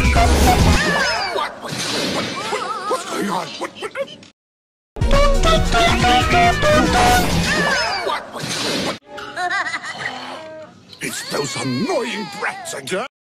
What's going on? It's those annoying brats again.